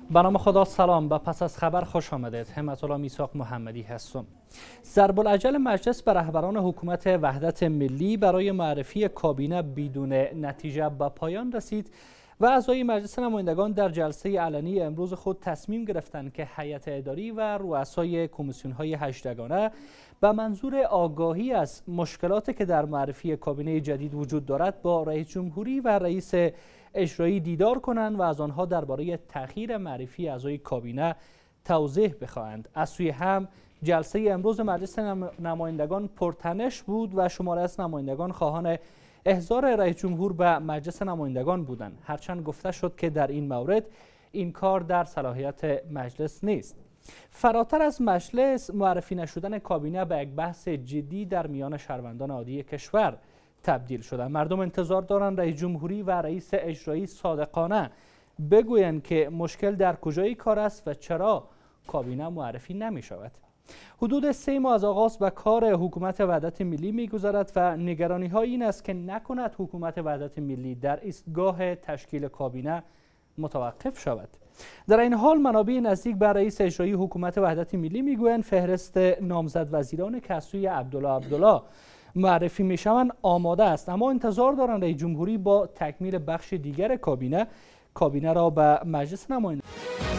به نام خدا سلام. به پس از خبر خوش آمدید. همت الله میثاق محمدی هستم. ضرب العجل مجلس به رهبران حکومت وحدت ملی برای معرفی کابینه بدون نتیجه به پایان رسید و اعضای مجلس نمایندگان در جلسه علنی امروز خود تصمیم گرفتند که هیئت اداری و رؤسای کمیسیون‌های هشتگانه به منظور آگاهی از مشکلاتی که در معرفی کابینه جدید وجود دارد با رئیس جمهوری و رئیس اجرایی دیدار کنند و از آنها درباره تأخیر معرفی اعضای کابینه توضیح بخواهند. از سوی هم جلسه امروز مجلس نمایندگان پرتنش بود و شماری از نمایندگان خواهان احضار رئیس جمهور به مجلس نمایندگان بودند، هرچند گفته شد که در این مورد این کار در صلاحیت مجلس نیست. فراتر از مجلس، معرفی نشدن کابینه به یک بحث جدی در میان شهروندان عادی کشور تبدیل شده. مردم انتظار دارند رئیس جمهوری و رئیس اجرایی صادقانه بگویند که مشکل در کجای کار است و چرا کابینه معرفی نمی شود. حدود 3 ماه از آغاز به کار حکومت وحدت ملی می‌گذرد و نگرانی ها این است که نکند حکومت وحدت ملی در ایستگاه تشکیل کابینه متوقف شود. در این حال منابع نزدیک به رئیس اجرایی حکومت وحدت ملی میگویند فهرست نامزد وزیران که از سوی عبدالله معرفی میشوند آماده است، اما انتظار دارند رئیس جمهوری با تکمیل بخش دیگر کابینه را به مجلس نمایندگان.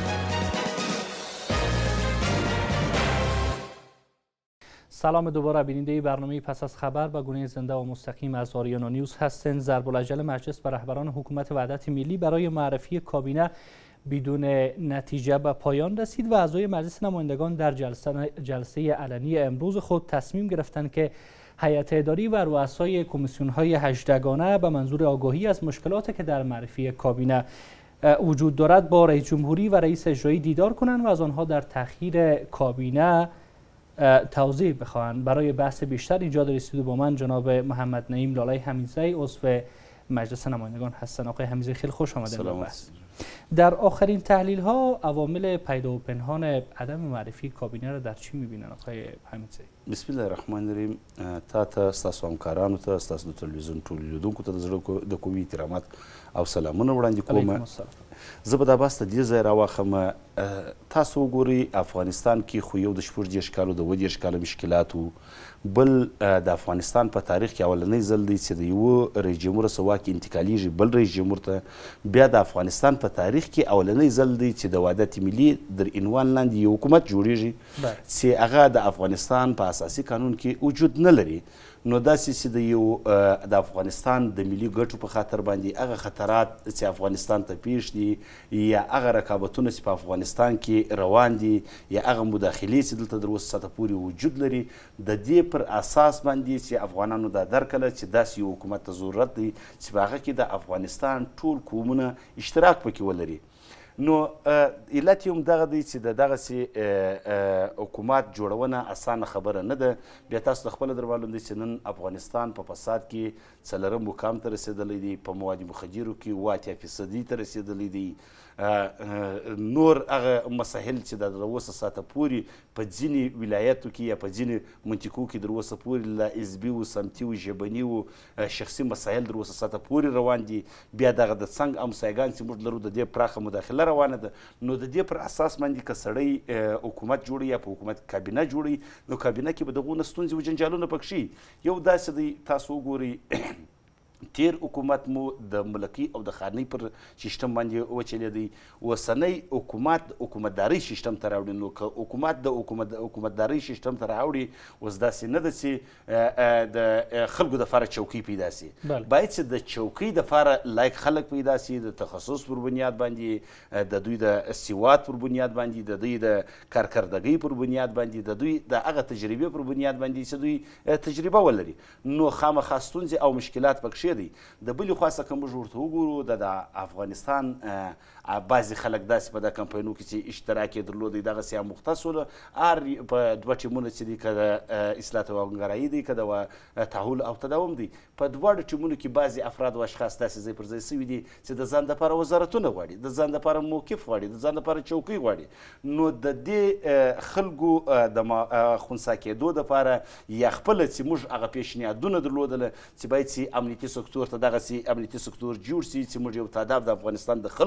سلام دوباره بیننده برنامه پس از خبر به گونه زنده و مستقیم از آریانا نیوز هستند. ضرب العجل مجلس به رهبران حکومت وحدت ملی برای معرفی کابینه بدون نتیجه به پایان رسید و اعضای مجلس نمایندگان در جلسه علنی امروز خود تصمیم گرفتند که هیئت اداری و رؤسای کمیسیون‌های هشتگانه به منظور آگاهی از مشکلاتی که در معرفی کابینه وجود دارد با رئیس جمهوری و رئیس اجرایی دیدار کنند و از آنها در تأخیر کابینه توضیح بخواهند. برای بحث بیشتر اینجا در استودیو با من جناب محمد نعیم لالای حمیدزی عضو مجلس نمایندگان هستند. آقای حمیدزی خیلی خوش آمدید. در آخرین تحلیل ها عوامل پیدا و پنهان عدم معرفی کابینه را در چی می‌بینن آقای حمیدزی؟ بسم الله الرحمن الرحیم. تا ستاسو همکارانو ته ستاسو د تلویزیون ټولو لیدونکو ته د زړه د کومې احترامات او سلامونه وړاندې کوم. زه به دا بحث ته دې ځای راواخلم. تاسو وګورئ افغانستان کې خو یو د 14 کالو د 22 کالو مشکلات وو، بل د افغانستان په تاریخ کې اولنی ځل دی چې د یو رئیس جمهور څخه واک انتقالیږي بل رئیس جمهور ته. بیا د افغانستان په تاریخ کې اولنی ځل دی چې د وحدت ملي در عنوان لاندې یو حکومت جوړیږي چې هغه د افغانستان په اساسي قانون کې وجود نه لري. نو داسې چې د افغانستان د ملي ګټو په خاطر باندې هغه خطرات چې افغانستان ته پیښ دي یا هغه رقابتونه چې په افغانستان کې روان دي یا هغه مداخلې چې دلته در اوسه ساعته پورې وجود لري، د دې پر اساس باندې چې افغانانو دا درک کړه چې داسې یو حکومت ته ضرورت دی چې په هغه کې د افغانستان ټول قومونه اشتراک پکې ولري. نو علت یې هم دغه دی چې د دغسې حکومت جوړونه اسانه خبره نه ده. بیا تاسو ته خپله در معلوم دی چې نن افغانستان په فساد کې 4 مقام ته رسېدلی دی، په مواد مخدرو کې 80% ته رسېدلی دی. نور هغه مسایل چې د اوسه ساعته پورې په ځینې ولایتو کې یا په ځینې منطقو کې در اوسه پورې له حزبي و سمتي و ژبني و شخصي مسایل در اوسه ساعته پورې روان دي. بیا دغه د څنګ همسایګان چې موږ لرو د دې پراخه مداخله روانه ده. نو د دې پر اساس باندې که سړی حکومت جوړوي یا په حکومت کابینه جوړوي نو کابینه کې به دغونه ستونزې و جنجالونه پکې یو داسې دی. تاسو وګورئ تیر حکومت مو د ملکي او د خانۍ پر سیستم باندې وچلېدی. اوسنی حکومت حکومتدارۍ سیستم ته راوړي. نو که حکومت د حکومتدارۍ سیستم ته راوړي اوس داسې نه ده چې د خلکو دپاره چوکۍ پیدا سي. باید چې د چوکۍ دپاره لایق خلک پیدا سي، د تخصص پر بنیاد باندې، د دوی د سواد پر بنیاد باندې، د دوی د کارکردګۍ پر بنیاد باندې، د دوی د هغه تجربې پر بنیاد باندې چې دوی تجربه ولري. نو خامخا ستونزې او مشکلات پکې دی. د بلې خوا څخه موږ ورته وګورو د افغانستان بعضې خلک داسې په دا کمپاینو کې چې اشتراک یې درلودی دغسې هم مختص ول. هر په 2 ټیمونه چې دي، که د اصلاح توانګرایي دی، که د تحول او تداوم دی، په 2 ټیمونو کې بعضې افراد و اشخاص داسې ځای پر ځای سوي دي چې د ځان دپاره وزارتونه غواړي، د ځان دپاره موقف غواړي، د ځان دپاره چوکۍ غواړي. نو د دې خلکو د خنثی کېدو دپاره یا خپله چې موږ هغه پیشنهادونه درلودله چې باید چې امنیتي سکتور ته دغسې امنیتي سکتور جوړ سي چې موږ یو تعداد د افغانستان د خلکو دپاره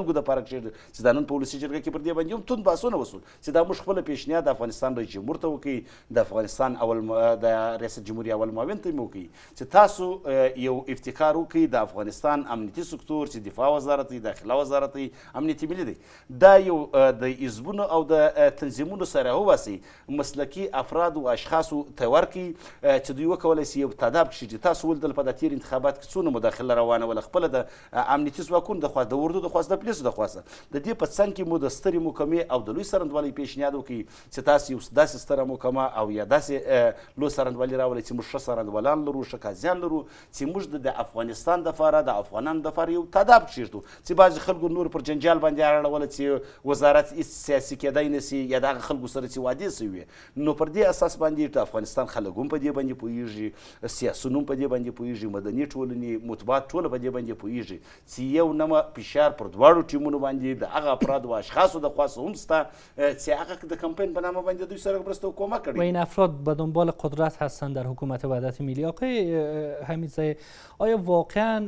کښېږدي چې دا نن په ولسي جرګه کې پر دې باندې هم توند بحثونه وسول چې دا موږ خپله پیشنهاد د افغانستان رئیس جمهور ته وکړي، د افغانستان د ریاست جمهوري اول معاون ته مو وکړي چې تاسو یو ابتکار وکړي د افغانستان امنیتي سکتور چې دفاع وزارت دی، داخله وزارت دی، امنیتي ملي دی، دا یو د حزبونو او د تنظیمونو سره وباسي، مسلکي افراد او اشخاصو ته ورکړي چې دوی وکولی شي یو تاداب کړي چې تاسو ولیدل په د تېر انتخابات کې څونه مداخله روانه وله، خپله د امنیتي ځواکونو د خوا د اردو د خواسته د پولیسو د خواسته د دې په څنګ کې مو د سترې محکمې او د لوی څرنګوالۍ پیشنهاد وکړي چې تاسو یو داسې ستره محکمه او یا داسې لوی څرنګوالي راولئ چې موږ ښه څرنګوالان لرو، ښه قاضیان لرو، چې موږ د افغانستان دپاره د افغانانو دپاره یو تاداب کښېږدو چې بعضې خلکو نور پر جنجال باندې اړوله چې وزارت هېڅ سیاسي کېدی نه سي یا د هغه خلکو سره چې وعدې سوي وي، نو پر دې اساس باندې د افغانستان خلک هم په دې باندې پوهېږي، سیاسون هم په دې باندې پوهېږي، مدني ټولنې مطبوعات ټوله په دې باندې پوهېږي چې یو نمه فشار پر دواړو ټیمونو باندې د هغه افرادو او اشخاصو د خوا هم شته چې هغه د کمپین په نامه باندې دوی سره مرسته و کمک کړي و این افراد به دنبال قدرت هستند در حکومت وحدت ملی. آقای حمیدزاده، آیا واقعا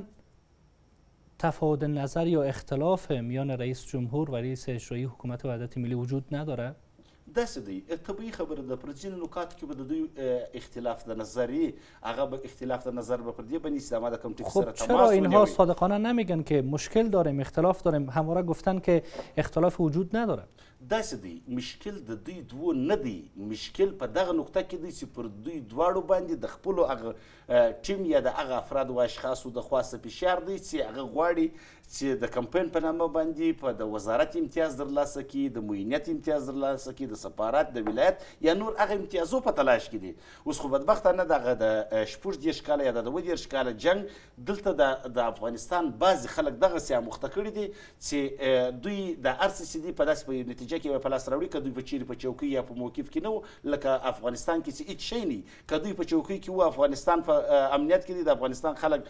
تفاوت نظر یا اختلاف میان رئیس جمهور و رئیس اجرایی حکومت وحدت ملی وجود نداره؟ داسې دی، طبیعي خبره ده، پر ځینو نکاتو کې به د دوی اختلاف د نظر وي، هغه به اختلاف د نظر به پر دې باندې چې ما د کوم ټکي سره تماس چرا اینها صادقانه نمیگن که مشکل داریم، اختلاف داریم؟ همواره گفتن که اختلاف وجود نداره. داسې دی، مشکل د دوی دوو نه دی، مشکل په دغه نقطه کې دی چې پر دوی دواړو باندې د خپلو هغه ټیم یا د هغه افرادو او اشخاصو د خواسته فشار دی چې هغه غواړي چې د کمپین په نامه باندې په د وزارت امتیاز ترلاسه کړي، د معینیت امتیاز ترلاسه کړي، د سفارت، د ولایت یا نور هغه امتیازو په تلاش کې دي. اوس خو بدبختانه دغه د شپږ دېرش کاله یا د اووه دېرش کاله جنګ دلته د افغانستان بعضې خلک دغسې اموخته کړي دي چې دوی د هر څه چې دي په داسې په نتیجه کې به په لاس راوړي، که دوی په چیرې په چوکۍ یا په موقف کې نه وو لکه افغانستان کې چې هېڅ شی نه وي، که دوی په چوکۍ کې وو افغانستان په امنیت کې دي، د افغانستان خلک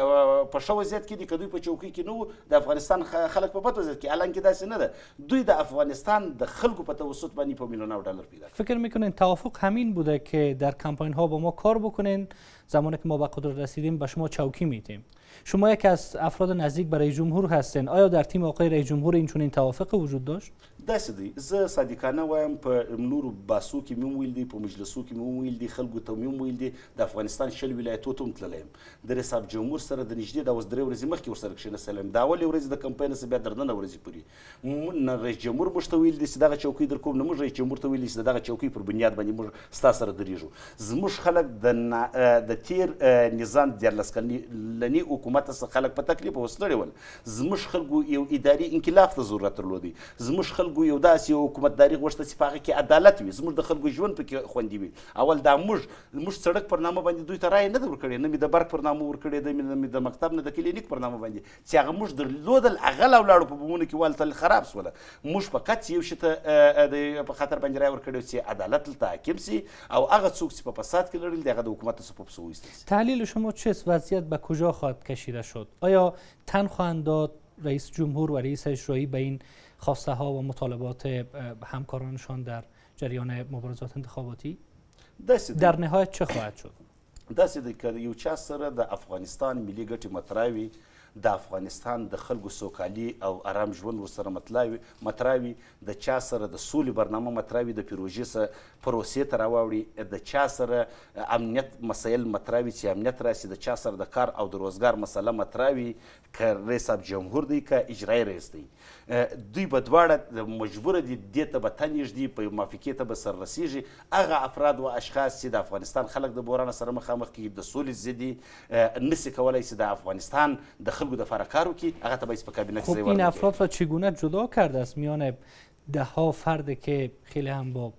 په ښه وضعیت کې دي، که دوی په چوکۍ کې نه وو د افغانستان خلک په بد وضعیت کې، حالانکه داسې نه ده، دوی د افغانستان د خلکو په توسط باندې په میلیون‌ها ډالر پیدا. فکر میکنین توافق همین بوده که در کمپاین ها با ما کار بکنین، زمانی که ما به قدرت رسیدیم به شما چوکی میدیم؟ شما یکی از افراد نزدیک به رئیس جمهور هستین، آیا در تیم آقای رئیس جمهور این توافق وجود داشت؟ داسې دی، زه صادقانه وایم په نورو بحثو کې مې هم ویل دي، په مجلسو کې مې هم ویل دي، خلکو ته مې هم ویل دي، د افغانستان شل ولایتو ته هم تللی یم، د رئیس جمهور سره د نږدې دا اوس 3 ورځې مخکې ورسره کښېنستلی یم، د اولې ورځې د کمپاین څخه بیا تر ننه ورځې پورې نه رئیس جمهور موږ ته ویل دي چې دغه چوکۍ در کوم، نه موږ رئیس جمهور ته ویل دي چې دغه چوکۍ پر بنیاد باندې موږ ستا سره درېږو. زموږ خلک د تیر نظام 14 کلني حکومت څخه خلک په تکلیف وسلړي ول، زموږ خلکو یو اداري انقلاب ته ضرورت درلودی، زموږ خلکو یو داسې یو حکومتداري غوښته چې په هغه کې عدالت وي، زموږ د خلکو ژوند پکې خوندي وي. اول دا موږ سړک پر نامه باندې دوی ته رایه نه ده ورکړې، نه مې د برق پر نامه ورکړې ده، نه مې د مکتب نه د کلینیک پر نامه باندې چې هغه موږ درلودل، هغه لاړو په بمونو کې والتل خراب سوله. موږ فقط یو شي ته په خطر باندې رایه ورکړې چې عدالت دلته حاکم سي او هغه څوک چې په فساد کې لرل دي هغه د حکومت څخه په پسو وایستل سي. تحلیل شما چیست؟ وضعیت به کجا خواهد کشیده شد؟ آیا تن خواهند داد رئیس جمهور و رئیس اجرایی به این خواسته ها و مطالبات همکارانشان در جریان مبارزات انتخاباتی؟ در نهایت چه خواهد شد؟ داسې دی که یو چا سره د افغانستان ملي ګټې مطرح د افغانستان د خلکو سوکالي او آرام ژوند ورسره مطرح وي، د چا سره د سولې برنامه مطرح وي، د پروسې ته راواوړي، د چا سره امنیت مسایل مطرح وي چې امنیت راسي، د چا سره د کار او د روزګار مسله مطرح وي، که رئیس جمهور دی که اجرایي رئیس دی، دوی به دواړه مجبوره دي دې ته به تن ږدي، په موافقې ته به سر رسیږي. هغه افراد و اشخاص چې د افغانستان خلک د بحران سره مخامخ کیږي، د سولې ضد دي، نسي کولی چې د افغانستان د خلکو دپاره کار وکړي، هغه ته باید په کابینه کې ځای ورکړي. این افراد را چگونه جدا کرده است میان ده ها فرد که خیلی هم با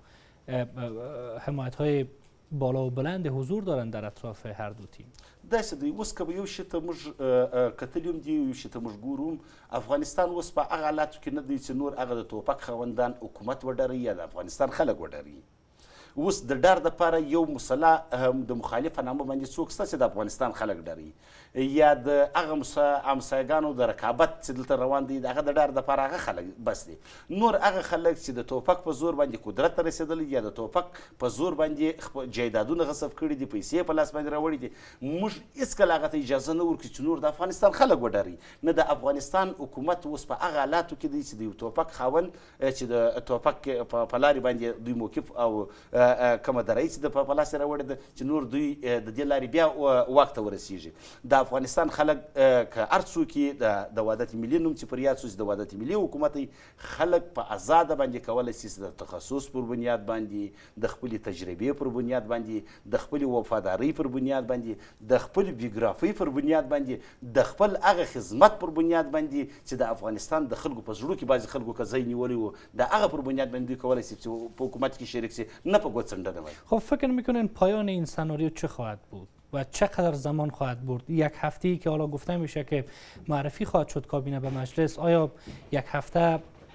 حمایت های بالا و بلند حضور دارند در اطراف هر دو تیم؟ داسې دی، اوس که به یو شي ته موږ کتلي هم دي، یو شي ته موږ ګورو هم، افغانستان اوس په هغه حالاتو کې نه دی چې نور هغه د توپک خاوندان حکومت وډروي یا د افغانستان خلک وډروي. اوس د ډار دپاره یو مسله د مخالف په نامه باندې څوک شته چې د افغانستان خلک ډاروي یا د هغه همسایګانو د رقابت چې دلته روان دی د هغه د ډار دپاره هغه خلک بس دي. نور هغه خلک چې د ټوپک په زور باندې قدرت ته رسېدلي یا د ټوپک په زور باندې جایدادونه غصب کړي دي، پیسې په لاس باندې راوړي دي، موږ هېڅکله هغه ته اجازه نه ورکړو چې نور د افغانستان خلک وډاروي. نه د افغانستان حکومت اوس په هغه حالاتو کې دی چې د یو ټوپک خاوند چې د ټوپک په لارې باندې دوی موقف او کومه درایي چې د په لاس یې راوړې ده چې نور دوی د دې لارې بیا واک ته ورسېږي. د افغانستان خلک که هر څوک یې د وحدت ملي نوم چې پر یاد شو چې د وحدت ملي حکومت خلک په ازاده باندې کولی شي چې د تخصص پر بنیاد باندې، د خپلې تجربې پر بنیاد باندې، د خپلې وفادارۍ پر بنیاد باندې، د خپل بیوګرافۍ پر بنیاد باندې، د خپل هغه خدمت پر بنیاد باندې چې د افغانستان د خلکو په زړو کې بعضې خلکو که ځای نیولی و د هغه پر بنیاد باندې دوی کولی شي چې په حکومت کې شریک شي، نه په ګوتڅنډنه باندې. خب فکر میکنین پایان این سناریو چه خواهد بود و چقدر زمان خواهد برد؟ یک هفته‌ای که حالا گفته میشه که معرفی خواهد شد کابینه به مجلس، آیا یک هفته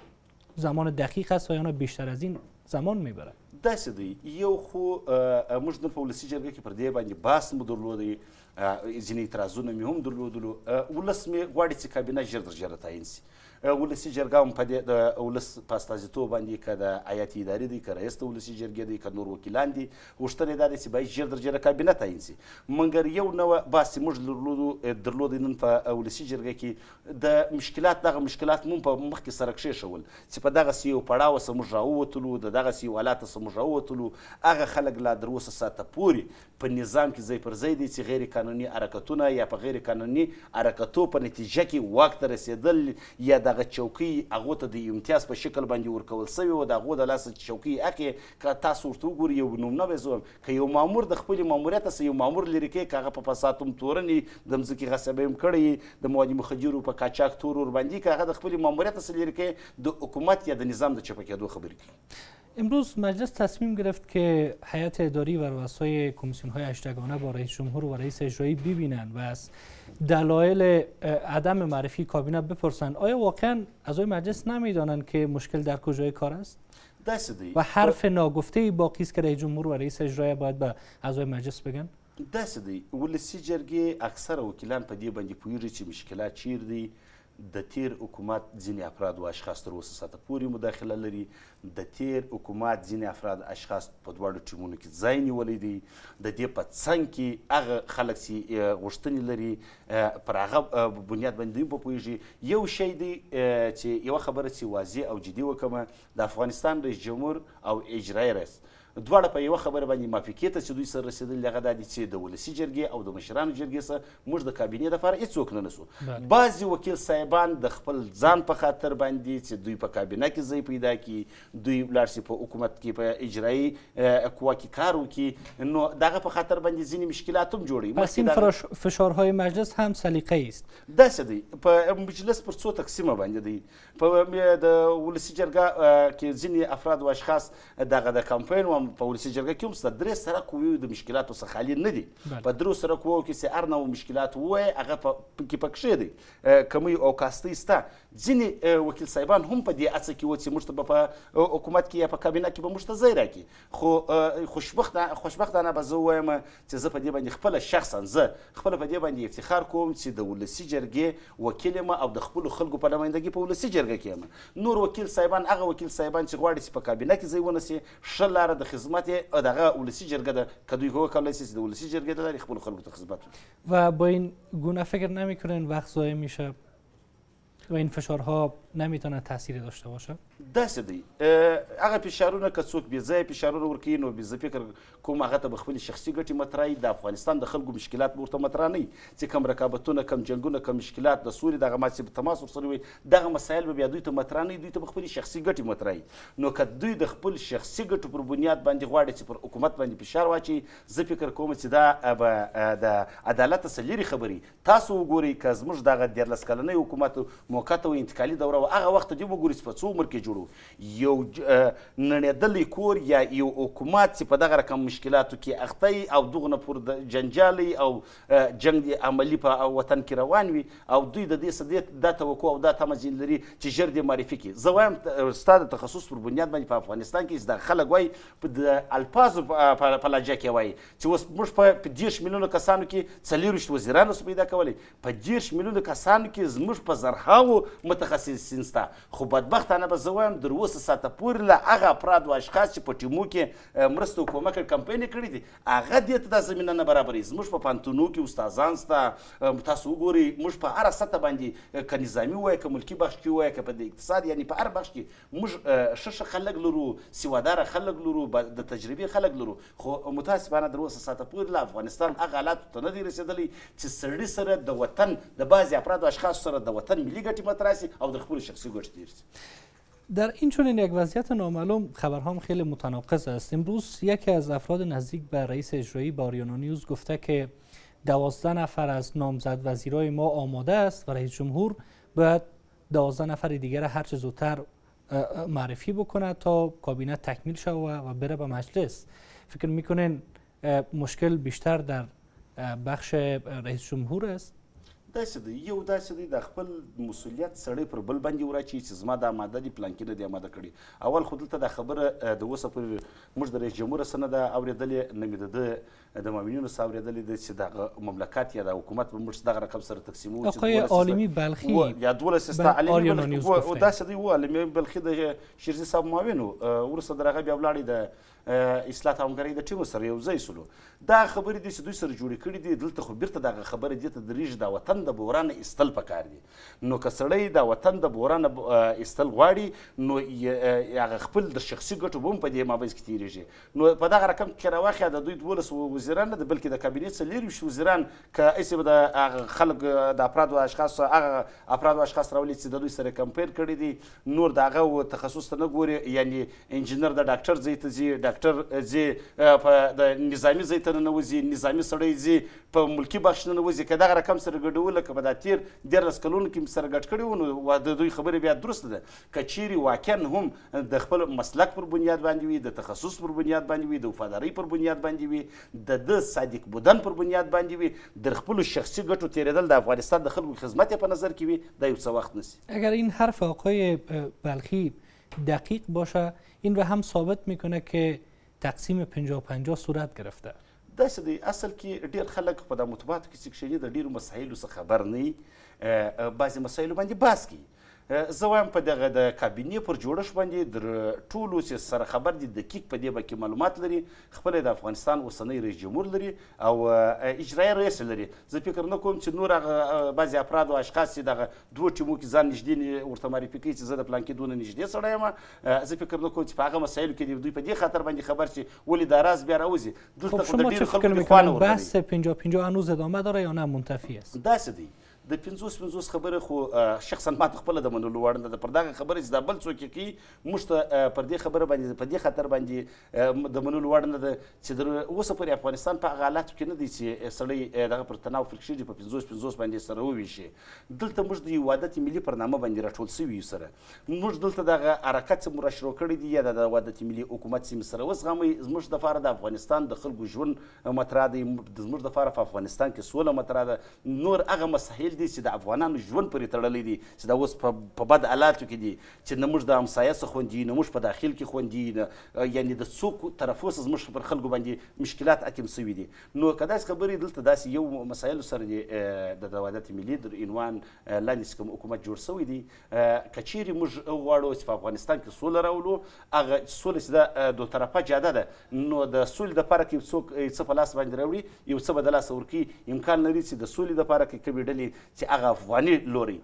زمان دقیق است و یا نه بیشتر از این زمان میبره؟ داسې دی، یو خو موږ نن په ولسي جرګه کې پر دې باندې بحث مو درلودی، ځینې اعتراضونه مې هم درلودلو. ولس مې غواړي چې کابینه ژر تر ژره تعیین شي. ولسي جرګه هم په دې د ولس په استازیتوب باندې که د هیات اداري دی، که رئیس د ولسي جرګې دی، که نور وکیلان دي، غوښتنه یې دا دی چې باید ژر تر ژره کابینه تعیین شي. مګر یو نوع بحث موږ درلودی نن په ولسي جرګه کې د مشکلات، دغه مشکلات مو په مخکې سره کښېښول چې په دغسې یو پړاو څخه موږ راووتلو، د دغسې یو حالات څخه موږ راووتلو. هغه خلک لا تر اوسه ساعته پورې په نظام کې ځای پر ځای دي چې غیر قانوني حرکتونه یا په غیر قانوني حرکتو په نتیجه کې واک ته رسېدل یا دغه چوکۍ هغو ته د امتیاز په شکل باندې ورکول سوی و، د هغو د لاسه چوکۍ حق یې که تاسو ورته وګورئ یو نومونه به زه که یو مامور د خپلې ماموریته څخه یو مامور لرې کوي، که هغه په فساد هم تورنې د مځکې غصب هم کړی، د مواد مخدرو په قاچاق تور ورباندې که هغه د خپلې ماموریته څخه لرې کوي، د حکومت یا د نظام د چپه کېدو خبرې کوي. امروز مجلس تصمیم گرفت که هیئت اداری و رؤسای کمیسیون‌های هشتگانه با رئیس جمهور و رئیس اجرایی ببینند و از دلایل عدم معرفی کابینه بپرسند. آیا واقعا اعضای مجلس نمیدانند که مشکل در کجای کار است؟ داسې دی و حرف ناگفته باقی است که رئیس جمهور و رئیس اجرایی باید به اعضای مجلس بگن؟ داسې دی، ولسي جرګې اکثره وکیلان په دې باندې پوهېږي چې مشکلات چیر دي. د تیر حکومت ځینې افراد و اشخاص تر اوسه ساعته پورې مداخله لري. د تیر حکومت ځینې افراد اشخاص په دواړو ټیمونو کې ځای نیولی دی. د دې په څنګ کې هغه خلک چې غوښتنې لري پر هغه بنیاد باندې دوی په پوهېږي. یو شی دی چې یوه خبره چې واضح او جدي وکړمه، د افغانستان رئیس جمهور او اجرایي رئیس دواړه په یوه خبره باندې موافقې ته چې دوی سره رسېدلي هغه دا دي چې د ولسي جرګې او د مشرانو جرګې څخه موږ د کابینې دپاره هېڅوک نه نسو. بعضې وکیل صاحبان د خپل ځان په خاطر باندې چې دوی په کابینه کې ځای پیدا کړي، دوی ولاړ شي په حکومت کې په اجرایي قوه کې کار وکړي، نو د هغه په خاطر باندې ځینې مشکلات هم جوړوي. پس این فشارهای مجلس هم سلیقه‌ای است؟ داسې دی، په مجلس پر څو تقسیمه باندې دی. په د ولسي جرګه کې ځینې افراد و اشخاص دغه د کمپاین په ولسي جرګه کې هم شته. درې سره قوې د مشکلاتو څخه خالي نه دي. په درو سره قوو کې چې هر نوع مشکلات ووایي هغه پکې پکښې دی، کمی او کاستۍ شته. ځینې وکیل صاحبان هم په دې هڅه کې و چې موږ ته به په حکومت کې یا په کابینه کې به موږ ته ځای راکړي. خو خوشبختانه به زه ووایم چې زه په دې باندې خپله شخصا زه خپله په دې باندې افتخار کوم چې د ولسي جرګې وکیل یم او د خپلو خلکو په نمایندګي په ولسي جرګه کې یم. نور وکیل صاحبان هغه وکیل صاحبان چې غواړي چې په کابینه کې ځای ونیسي، ښه لاره د خدمت یې دغه ولسي جرګه ده که دوی وکولی شي چې د ولسي جرګې له لارې خپلو خلکو ته خدمت وکړي. و با این گونه فکر نمی‌کنین وقت ضایع میشه و این فشارها نمیتونه تاثیری داشته باشه؟ داسې دی، هغه فشارونه که څوک بې ځایه فشارونه ورکوي نو زه فکر کوم هغه ته به خپلې شخصي ګټې مطرح د افغانستان د خلکو مشکلات به ورته مطرح نه وي چې کوم رقابتونه، کوم جنګونه، کوم مشکلات د سولې دغه مات چې په تماس ورسره وي، دغه مسایل به بیا دوی ته مطرح نه وي، دوی ته به خپلې شخصي ګټې مطرح وي. نو که دوی د خپل شخصي ګټو پر بنیاد باندې غواړي چې پر حکومت باندې فشار واچوي، زه فکر کوم چې دا به د عدالت څخه لرې خبرې. تاسو وګورئ که زموږ دغه 14 کلنی حکومت موقته و انتقالي دوره و هغه وخت دې وګورئ چې په څو عمر کې جوړو یو نړېدلی کور یا یو حکومت چې په دغه رقم مشکلاتو کې اخته او دغونه پر د جنجالي او جنگ عملي په وطن کې روان وي او دوی د دې څه دا توقع او دا تمه ځین لري چې ژر دې معرفي کړي. زه وایم ستا د تخصص پر بنیاد باندې په افغانستان کې دا خلک وایي د الفاظو په لهجه کې وایي چې اوس موږ په 10 میلیونه کسانو کې 40 وزیران اوس پیدا کولی، په 10 میلیونه کسانو کې زموږ په زرهاو متخصصین شته، خو بدبختانه به زه وایم تر اوسه ساعته پورې له هغه افراد و اشخاص چې په ټیمو کې مرسته و کومک کمپاین کړي دي هغه دې ته دا زمینه نه برابروي. زموږ په پوهنتونونو کې استادان شته، تاسو وګورئ موږ په هره سطحه باندې که نظامي وایي که ملکي بخش کې وایي که په اقتصاد یعنی په هر بخش کې موږ ښه خلک لرو، سواداره خلک لرو، د تجربې خلک لرو، خو متاسفانه تر اوسه ساعته پورې له افغانستان هغه حالاتو ته نه دی رسېدلی چې سړي سره د وطن د بعضې افرادو اشخاصو سره د وطن ملي ګټې مطرح شي او د خپلو شخصي ګټې تیر شي. در این چنین یک وضعیت نامعلوم خبرها خیلی متناقض است. امروز یکی از افراد نزدیک به رئیس اجرایی آریانا نیوز گفته که 12 نفر از نامزد وزیرای ما آماده است و رئیس جمهور باید 12 نفر دیگر هر چه زودتر معرفی بکنه تا کابینه تکمیل شود و بره به مجلس. فکر میکنین مشکل بیشتر در بخش رئیس جمهور است؟ داسې دی، یو داسې دی د خپل مسؤلیت سړی پر بل باندې وراچوي چې زما دا ماده دي پلانکي نه دي اماده کړي. اول خو دلته دا خبره د اوسه پورې موږ د رئیس جمهور څه نه ده اورېدلې، نه مې د ده د معاونینو څه اورېدلې ده چې دغه مملکت یا د حکومت به موږ دغه رقم سره تقسیموو. آقای عالمی بلخی یا 12 ستا عالمي بلخي داسې دی و عالمي بلخي د شیرزي صاحب معاون و، وروسته د هغه بیا ولاړې د اصلاحات همکارۍ د ټیمو سره یو ځای سولو. دا خبرې دي چې دوی سره جوړې کړي دي، دلته خو بیرته دغه خبرې دې ته درېږي دا وطن د بحران ایستل پکار دي. نو که سړی دا وطن د بحران ایستل غواړي نو هغه خپل د شخصي ګټو به هم په دې مابینځ کې تېرېږي. نو په دغه رقم کې راواخلي د دوی 12 وزیران نه ده بلکې د کابینې 40 وزیران که هسې به د هغه خلک د افرادو اشخاص هغه افرادو اشخاص راولي چې د دوی سره کمپیر کړي دي، نور د هغه تخصص ته نه ګوري، یعنی انجینر د ډاکټر ځای ته ځي، ډاکټر ځي په د نظامي ځای ته ننوځي، نظامي سړی ځي په ملکي بخش ننوځي. که دغه رقم سره ګډوله که به دا تېر 13 کلونو کې سره ګډ کړي وو نو د دوی خبرې بیا درسته ده. که چیرې واقعا هم د خپل مسلک پر بنیاد باندې وي، د تخصص پر بنیاد باندې وي، د وفادارۍ پر بنیاد باندې وي، د صادق بودن پر بنیاد باندې وي، در خپلو شخصي ګټو تېرېدل د افغانستان د خلکو خدمت په نظر کې وي، دا یو څه وخت نیسي. اگر این حرف آقای بلخی دقیق باشه این رو هم ثابت میکنه که تقسیم 50-50 صورت گرفته. داسې دی اصل کې ډېر خلک په د مطبوعاتو کې چې کښېني د ډېرو مسایلو څخه خبر نه وي، بعضې مسایلو باندې بحث کوي. زه وایم په دغه د کابینې پر جوړښت باندې د ټولو چې سره خبر دي دقیق په دې باندې معلومات لري، خپل د افغانستان اوسنی رئیس جمهور لري او اجرایي رئیس لري. زه فکر نه کوم چې نور هغه بعضې افراد او اشخاص چې دغه دوه ټیمو کې ځان نږدې ورته معرفي کوي چې زه د پلانکي دونه نږدې سړی یم، زه فکر نه کوم چې په هغه مسایلو کې دوی په دې خاطر باندې خبر شي ولې دا راز بیا راوځي. دلته خو د ډېرو خلکو دفاع نه ورکوي. بحث 50-50 هنوز ادامه داره یا نه منتفی است؟ داسې دی د 50 خبره خو شخصا ما ته خپله د منلو وړ نه ده. پر دغه خبره چې دا بل څوک یې کوي موږ ته پر دې خبره باندې په دې خاطر باندې د منلو وړ نه ده چې در اوسه پورې افغانستان په هغه حالاتو کې نه دی چې سړی دغه پر تناو فکر شي په 50 باندې سره وویشي. دلته موږ د وحدت ملي پر نامه باندې راټول سوي یو سره. موږ دلته دغه حرکت چې مو راشروع کړی دی یا د وحدت ملي حکومت چې سره وزغمئ، زموږ دپاره د افغانستان د خلکو ژوند مطرح دی، زموږ دپاره په افغانستان کې سوله مطرح ده. نور هغه مسایل دي چې د افغانانو ژوند پورې تړلی دي چې دا اوس په بد حالاتو کې دي چې نه موږ د همسایه څخه خوندي، نه موږ په داخل کې خوندي، یعنی د څو طرفو څخه زموږ پر خلکو باندې مشکلات حاکم سوي دي. نو که داسې خبرې دلته داسې یو مسایلو سره دي د وحدت ملي در عنوان لاندې چې کوم حکومت جوړ سوی دی، که چیرې موږ غواړو چې په افغانستان کې سوله راولو، هغه سوله چې ده دو طرفه جاده ده، نو د سولې دپاره که څوک څه په لاس باندې راوړي یو څه به د لاسه ورکوي. امکان لري چې د سولې دپاره که کومې ډلې چې هغه افغاني لوري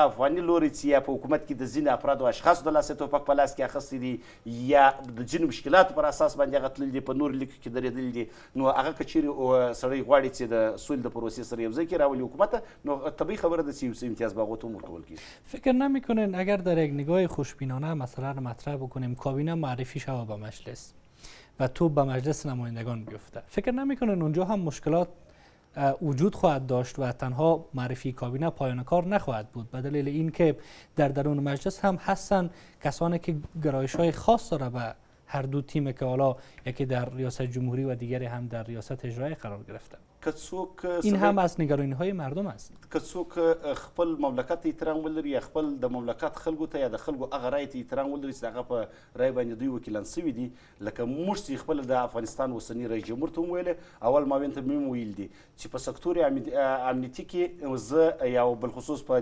چې یا په حکومت کې د ځینې افرادو او اشخاصو د لاسه توپک په لاس کې اخیستی دي یا د ځینو مشکلاتو پر اساس باندې هغه تللي دي، په نورو لیکو کې درېدلي دي، نو هغه که چیرې سړی غواړي چې د سولې د پروسې سره یو ځای کې راولي حکومت ته، نو طبیعي خبره ده چې یو څه امتیاز به هغو ته هم ورکول کېږي. فکر نمیکنین اگر در یک نگاه خوشبینانه مثلا رو مطرح بکنیم کابینه معرفی شود به مجلس و تو به مجلس نمایندگان بیفته، فکر نمیکنین اونجا هم مشکلات وجود خواهد داشت و تنها معرفی کابینه پایان کار نخواهد بود، به دلیل اینکه در درون مجلس هم هستن کسانی که گرایش‌های خاص داره به هر دو تیم که حالا یکی در ریاست جمهوری و دیگری هم در ریاست اجرایی قرار گرفته. این هم از نگرانی‌های مردم است. که څوک خپل مملکت ته احترام ولري یا خپل د مملکت خلکو ته یا د خلکو هغه رای ته احترام ولري چې هغه په رای باندې دوی وکیلان سوي دي، لکه موږ چې خپل د افغانستان اوسني رئیس جمهور ته وویل، اول ماوین ته مې ویل دي چې په سکتور امنیتي کې زه یو بالخصوص په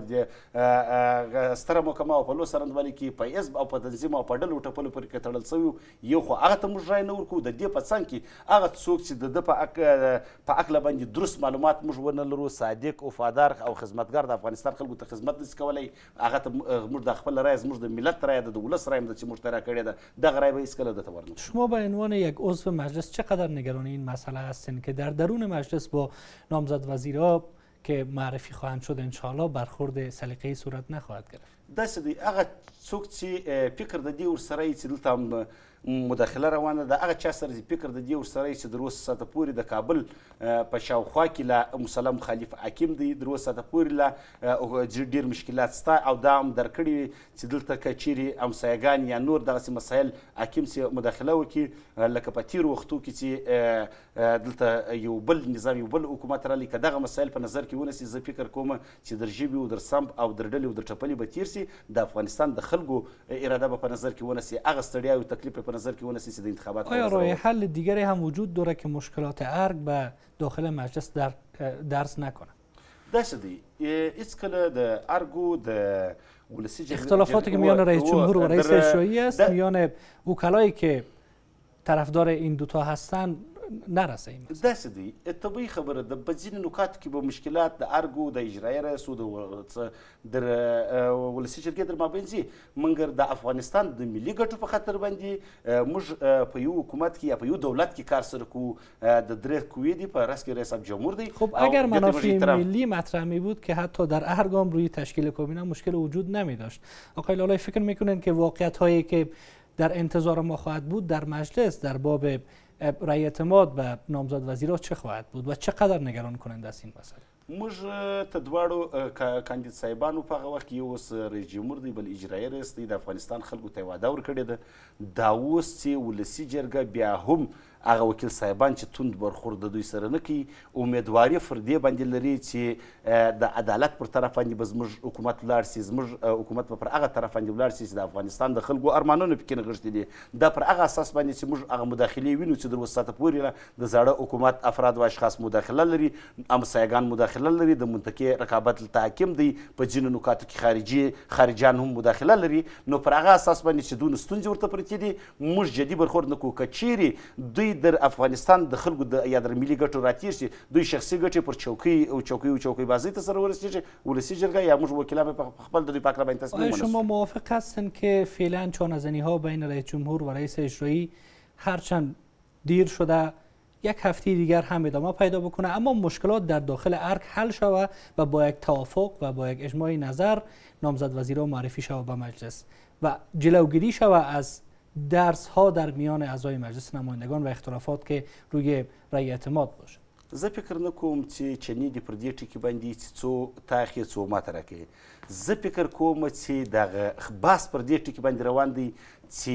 ستره محکمه او په لوی سرندوالي کې په حزب او په تنظیم او په ډلو ټپلو پورې کې تړل سوي یو، خو هغه ته موږ رای نه ورکوو. د دې په څنګ کې هغه څوک چې د ده په عقله باندې درست معلومات موږ ونه لرو، صادق وفادار او خدمتګار د افغانستان خلکو ته خدمت نشي کولی، هغه ته موږ د خپل رای زموږ د ملت رای ده، د ولس رای ده چې موږ ته راکړې ده، دغه رای به هیڅکله دته ورنه. شما به عنوان یک عضو مجلس چقدر نگران این مسئله هستین که در درون مجلس با نامزد وزیرها که معرفی خواهند شد انشاءالله برخورد سلیقه‌ای صورت نخواهد گرفت؟ داسې دی هغه څوک چې فکر د دې ورسره یي چې دلته هم مداخله روانه ده، هغه چا سره چې فکر د دې ورسره یي چې در اوسه ساعته پورې د کابل په شاوخوا کې لا مسلم مخالف حاکم دی، در اوسه ساعته پورې لا ډېر مشکلات شته او دا هم درکړي وي چې دلته که چیرې همسایګان یا نور دغسې مسایل حاکم سي مداخله وکړي، لکه په تېرو وختو کې چې دلته یو بل نظام یو بل حکومت راغلی، که دغه مسایل په نظر کې ونیسي، زه فکر کوم چې در ژبې او در سمب او در ډلې او در ټپلې به تېر سي، د افغانستان د خلکو اراده به په نظر کې ونیسي، هغه ستړیا او تکلیف به په نظر کې ونیسي چې د انتخابات. آیا راه حل دیگری هم وجود داره که مشکلات ارگ به داخل مجلس درس نکنه؟ داسې دی هیڅکله د ارگو د ولسی اختلافاتی که میان رئیس جمهور و رئیس اجرایی است میان وکلایی که طرفدار این دوتا هستن نرسه. این داسې دی طبیعي خبره ده، په ځینې نکاتو کې به مشکلات د ارګو د اجرایي رئیس او د ولسي جرګې در مابین ځي، مګر د افغانستان د ملي ګټو په خاطر باندې موږ په یو حکومت کې یا په یو دولت کې کار سره کوو، د درې قوې دي په رأس کې رئیس جمهور دی. خب اگر منافع ملی مطرح می بود که حتی در هر گام روی تشکیل کابینه مشکل وجود نمی داشت. آقای لالایی فکر میکنن که واقعیت هایی که در انتظار ما خواهد بود در مجلس در باب رای اعتماد به نامزد وزیرها چه خواهد بود و چقدر نگران کننده است این مسئله؟ موږ ته دواړو کاندید صاحبانو په هغه وخت کې یو اوس رئیس جمهور دی بل اجرایي رئیس دی، د افغانستان خلکو ته یې وعده ورکړې ده، دا اوس چې ولسي جرګه بیا هم هغه وکیل صاحبان چې توند برخورد د دوی سره نه کوي، امیدواري پر دې باندې لري چې د عدالت پر طرف باندې به زموږ حکومت ولاړ سي، زموږ حکومت به پر هغه طرف باندې ولاړ سي چې د افغانستان د خلکو ارمانونه پکې نغښتي دي، دا پر هغه اساس باندې چې موږ هغه مداخلې وینو چې در اوسه ساعته پورې د زاړه حکومت افراد و اشخاص مداخله لري، همسایګان مداخله لري، د منطقې رقابت حاکم دی، په ځینو نکاتو کې خارجیان هم مداخله لري، نو پر هغه اساس باندې چې دونه ستونزې ورته پرتې دي موږ جدي برخورد نه کوو. که چیرې دوی در افغانستان د خلکو یا در ملي ګټو راتېر شي، دوی شخصي ګټې پر چوکۍ بازۍ ته سره ورسېږي، ولسي جرګه یا موږ وکیلان په خپل د دوی په عقله باندې تصمیم ونیسو. شما موافق هستین که فعلا چانه‌زنی‌ها بین رئیس جمهور و رئیس اجرایی هرچند دیر شده یک هفته دیگر هم ادامه پیدا بکنه، اما مشکلات در داخل ارگ حل شود و با یک توافق و با یک اجماع نظر نامزد وزیرها معرفی شود به مجلس و جلوگیری شود از درس ها در میان اعضای مجلس نمایندگان و اختلافات که روی رای اعتماد باشه؟ زه فکر نه کوم چې چنې دې پر دې ټکي باندې چې څو تاخې څو ماته راکوي. زه فکر کوم چې دغه بحث پر دې ټکي باندې روان دی چې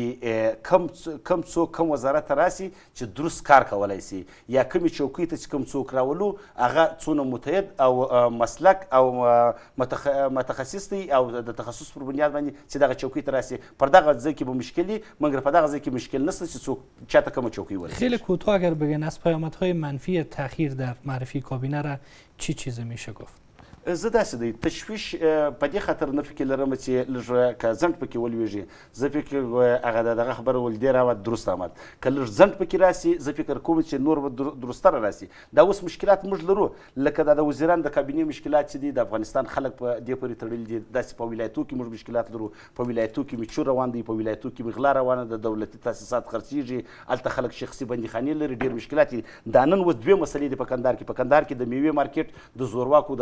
کم څوک کم وزارت ته راسي چې درست کار کولی سي، یا کمې چوکۍ ته چې کم څوک راولو هغه څونه متحد او مسلک او متخصص دی او د تخصص پر بنیاد باندې چې دغه چوکۍ ته راسي، پر دغه ځای کې به مشکل وي، مګر په دغه ځای کې مشکل نشته چې څوک چاته کومه چوکۍ ورسي. خیلی کوتاه اگر بگین از پیامدهای منفی تاخیر در معرفی کابینه را چی چیزی میشه گفت؟ زه داسې دی تشویش په دې خاطر نه فکر لرم چې لږ که ځنډ پکې ولویږي، زه فکر هغه دغه خبره ول ډېر آمد درست آمد، که لږ ځنډ پکې راسي زه فکر کوم چې نور به درستره راسي. دا اوس مشکلات موږ لرو، لکه دا د وزیران د کابینې مشکلات چې دي، د افغانستان خلک په دې پورې تړلي دي، داسې په ولایتو کې موږ مشکلات لرو، په ولایتو کې میچور روان دی، په ولایتو کې غلا روانه ده، دولتي تاسیسات خرڅېږي، هلته خلک شخصي بندیخانې لري، ډېر مشکلات دي. دا نن اوس دوې مسلې دي په کندهار کې، په کندهار کې د میوې مارکیټ د زورواکو د هغه ځای د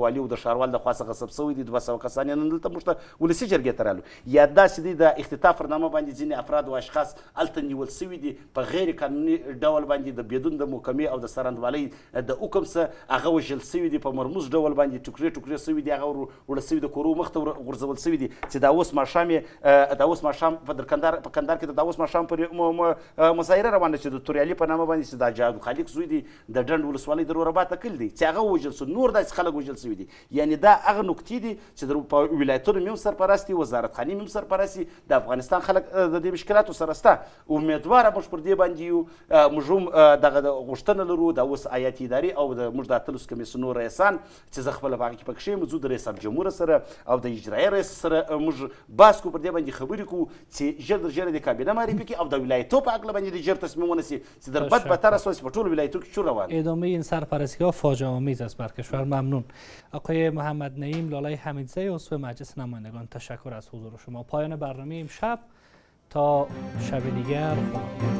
والي او د ښاروال د خوا څخه غصب شوی دي 200 کسان نن دلته موږ ته ولسي جرګې ته رالو یا داسې دي د اختطاف فرنامه باندې ځینې افراد او اشخاص هلته نیول شوي دي په غیر قانوني ډول باندې د بدون د محکمې او د سرهندوالۍ د حکم څخه هغه وژل شوي دي په مرموز ډول باندې ټوکرې ټوکرې شوي دي هغه وړل شوي د کورو مخ ته غورځول شوي دي چې دا اوس ماښام په کندهار کې د اوس ماښام پورې مظاهره روانه چې د توریالي په نامه باندې چې دا جهاد خالق زوی دی د ډنډ ولسوالۍ د روراباد کلي دی چې هغه وژل شو نور داسې خلک وژل شوي دي یعنې دا هغه نکتې دي چې په ولایتونو مې هم سرپرست دي وزارتخانې مې هم سرپرست دي د افغانستان خلک د دې مشکلاتو سره شته امیدواره موږ پر دې باندې یو موږ هم دغه غوښتنه لرو د اوس هیات اداري او موږ د اتلسو کمیسیونو رئیسان چې زه خپله په هغه کې پکې یم زه د رئیس الجمهور سره او د اجرایي رئیس سره موږ بحث کوو پر دې باندې خبرې کوو چې ژر تر ژره د کابینه معرفي کړي او د ولایتو په هکله باندې ژر تصمیم ونیسي چې در بد بدتر اساس په ټولو ولایتو کې چون روان ادامه این سرپرستی‌ها فاجعه آمیز است بر کشور. ممنون آقای محمد نعیم لالای حمیدزی عضو مجلس نمایندگان، تشکر از حضور شما. پایان برنامه امشب تا شب دیگر.